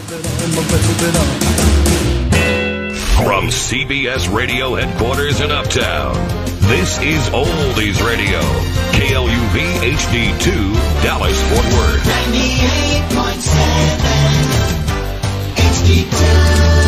From CBS Radio headquarters in Uptown, this is Oldies Radio, KLUV-HD2, Dallas-Fort Worth. 98.7 HD2.